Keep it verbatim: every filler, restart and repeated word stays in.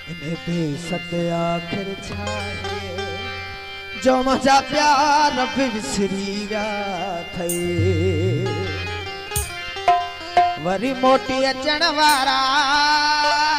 इन्हें बेसत आखिर छाए जो मजा प्यार भी विसरी व्या थे वरी मोटी अचण वारा